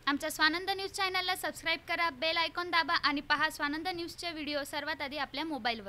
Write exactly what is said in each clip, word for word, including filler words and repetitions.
आमच्या स्वानंद न्यूज चॅनलला सबस्क्राइब करा, बेल आयकॉन दाबा आणि पहा स्वानंद न्यूजचे व्हिडिओ सर्वात आधी आपल्या मोबाईलवर।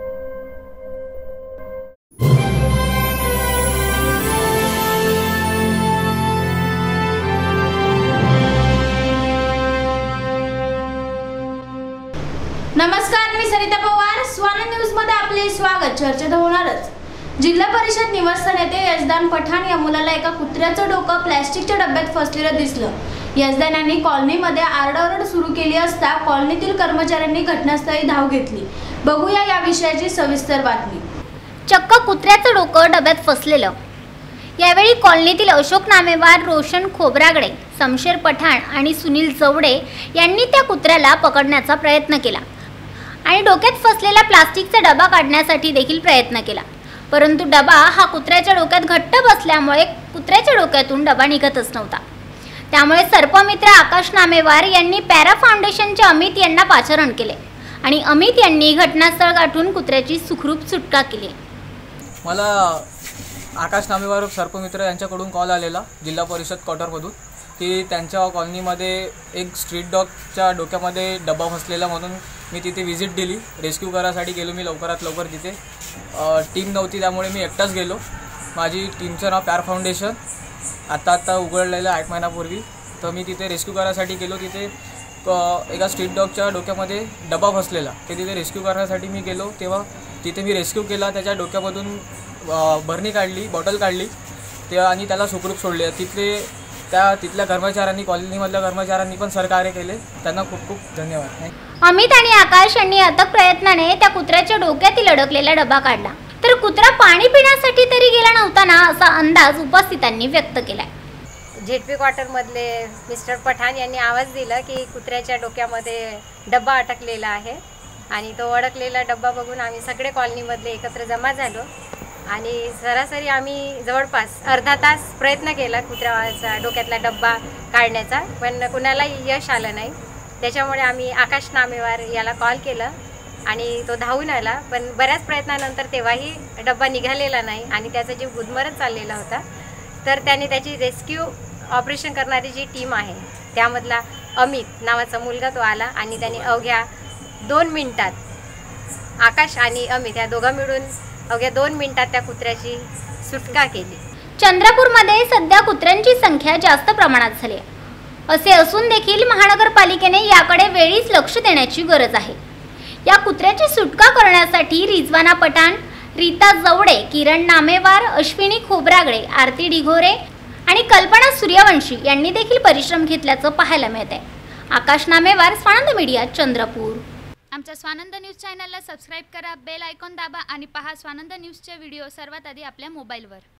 नमस्कार, मी सरिता पवार। स्वानंद न्यूज मध्ये आपले स्वागत। चर्चेत होणारच जिल्हा परिषद निवासी नेते यजदान पठाण या मुलाला एका कुत्र्याचं डोकं प्लास्टिकच्या डब्यात फसलेलं दिसलं। यजदान यांनी कॉलनीमध्ये आरडाओरड सुरू केली असता कॉलनीतील कर्मचाऱ्यांनी घटनास्थळी धाव घेतली। बघूया या विषयाची सविस्तर बातमी। चक्क कुत्र्याचं डोकं डब्यात फसलेलं। यावेळी कॉलनीतील अशोक नामेवार, रोशन खोब्रागडे, शमशेर पठाण आणि सुनील जवडे यांनी त्या कुत्र्याला पकडण्याचा प्रयत्न केला आणि डोक्यात फसलेला प्लास्टिकचा डबा काढण्यासाठी देखील प्रयत्न केला, परंतु डबा हा कुत्र्याच्या डोक्यात घट्ट बसल्यामुळे कुत्र्याच्या डोक्यातून डबा निघतच नव्हता। त्यामुळे सर्पमित्र आकाश नामेवार यांनी पॅरा फाउंडेशनचे अमित यांना पाचारण केले आणि अमित यांनी घटनास्थळ गाठून कुत्र्याची सुखरूप सुटका केली। मला आकाश नामेवार सर्पमित्र यांच्याकडून कॉल आलेला जिल्हा परिषद क्वार्टरमधून की त्यांच्या कॉलनीमध्ये एक स्ट्रीट डॉगच्या डोक्यामध्ये डबा फसलेला, म्हणून मी तिथे व्हिजिट दिली। रेस्क्यू करायसाठी गेलो मी लवकरात लवकर। तिथे टीम नव्हती त्यामुळे मी एकटाच गेलो। माझी टीमचं नाव पॅरा फाउंडेशन आत्ता आत्ता उघडलेलं आठ महिन्यापूर्वी। तर मी तिथे रेस्क्यू करायसाठी गेलो। तिथे एका स्ट्रीट डॉगच्या डोक्यामध्ये डबा फसलेला, ते तिथे रेस्क्यू करण्यासाठी मी गेलो। तेव्हा तिथे मी रेस्क्यू केला, त्याच्या डोक्यामधून बरणी काढली, बॉटल काढली ते आणि त्याला सुखरूप सोडले। तिथले त्या तिथल्या कर्मचाऱ्यांनी, कॉलनीमधल्या कर्मचाऱ्यांनी पण सहकार्य केले, त्यांना खूप खूप धन्यवाद। अमित आणि आकाश यांनी अथक प्रयत्नाने त्या कुत्र्याच्या डोक्यातील अडकलेला डबा काढला, तर कुत्रा पाणी पिण्यासाठी तरी गेला नव्हता ना, असा अंदाज उपस्थितांनी व्यक्त केलाय। झेडपी क्वार्टर मधले मिस्टर पठाण यांनी आवाज दिला की कुत्र्याच्या डोक्यामध्ये डब्बा अटकलेला आहे आणि तो अडकलेला डब्बा बघून आम्ही सगळे कॉलनीमधले एकत्र जमा झालो आणि सरासरी आम्ही जवळपास अर्धा तास प्रयत्न केला कुत्र्याचा डोक्यातला डब्बा काढण्याचा, पण कुणालाही यश आलं नाही। त्याच्यामुळे आम्ही आकाश नामेवार याला कॉल केला आणि तो धावून आला, पण बऱ्याच प्रयत्नानंतर तेव्हाही डब्बा निघालेला नाही आणि त्याचा जीव गुदमरत चाललेला होता। तर त्याने त्याची रेस्क्यू ऑपरेशन करणारी जी टीम आहे त्यामधला अमित नावाचा मुलगा तो आला आणि त्याने अवघ्या दोन मिनिटात आकाश आणि अमित या दोघं मिळून अवघ्या दोन मिनिटात त्या कुत्र्याची सुटका केली। चंद्रपूरमध्ये सध्या कुत्र्यांची संख्या जास्त प्रमाणात झाली आहे, असे असून देखील महानगरपालिकेने याकडे वेळीच लक्ष देण्याची गरज आहे। या कुत्र्याची सुटका करण्यासाठी रिजवाना पठाण, रीता जवडे, किरण नामेवार, अश्विनी खोब्रागडे, आरती डिघोरे आणि कल्पना सूर्यवंशी यांनी देखील परिश्रम घेतल्याचं पाहायला मिळत आहे। आकाश नामेवार, स्वानंद मीडिया, चंद्रपूर। आमच्या स्वानंद न्यूज चॅनलला सबस्क्राइब करा, बेल आयकॉन दाबा आणि पहा स्वानंद न्यूजचे व्हिडिओ सर्वात आधी आपल्या मोबाईलवर।